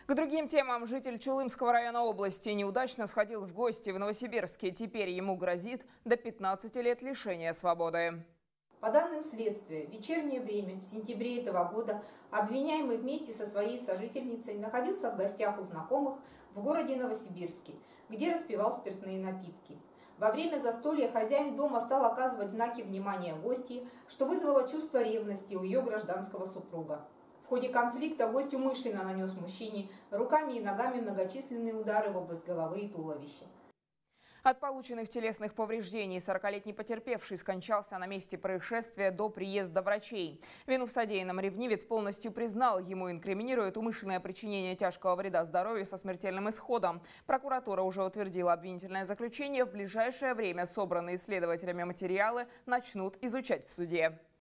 К другим темам. Житель Чулымского района области неудачно сходил в гости в Новосибирске. Теперь ему грозит до 15 лет лишения свободы. По данным следствия, в вечернее время, в сентябре этого года, обвиняемый вместе со своей сожительницей находился в гостях у знакомых в городе Новосибирске, где распивал спиртные напитки. Во время застолья хозяин дома стал оказывать знаки внимания гостье, что вызвало чувство ревности у ее гражданского супруга. В ходе конфликта гость умышленно нанес мужчине руками и ногами многочисленные удары в область головы и туловища. От полученных телесных повреждений 40-летний потерпевший скончался на месте происшествия до приезда врачей. Вину в содеянном ревнивец полностью признал. Ему инкриминируют умышленное причинение тяжкого вреда здоровью со смертельным исходом. Прокуратура уже утвердила обвинительное заключение. В ближайшее время собранные следователями материалы начнут изучать в суде.